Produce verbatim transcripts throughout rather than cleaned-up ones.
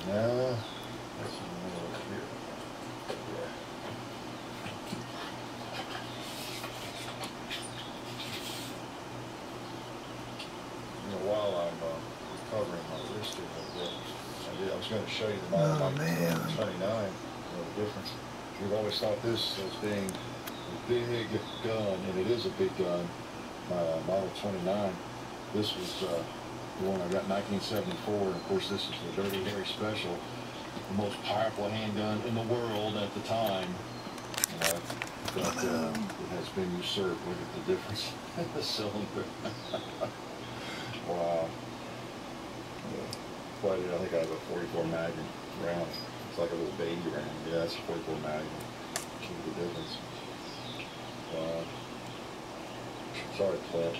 No, that's in the middle of here. Yeah. You know, while I'm uh, recovering my wrist here a little bit, I, did, I was going to show you the model Oh, man. twenty-nine. You know, the difference. We've always thought this as being a big gun, and it is a big gun. My uh, Model twenty-nine. This was uh, the one I got in nineteen seventy-four. And of course, this is the Dirty Harry Special, the most powerful handgun in the world at the time. Uh, but uh, it has been usurped. Look at the difference in the cylinder. Wow. Yeah. But I think I have a forty-four Magnum round. It's like a little baby round. Yeah, that's a forty-four Magnum. Look at the difference. Wow. Sorry, Clint.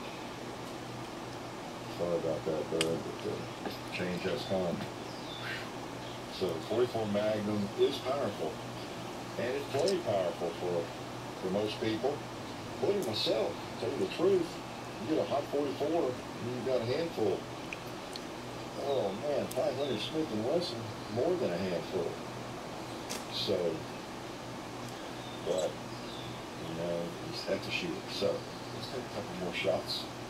Sorry about that, bud, but the change has come. So forty-four Magnum is powerful, and it's plenty powerful for for most people, including myself. To tell you the truth, you get a hot forty-four, and you've got a handful. Oh man, five hundred Smith and Wesson, more than a handful. So, but you know, you just have to shoot it. So let's take a couple more shots.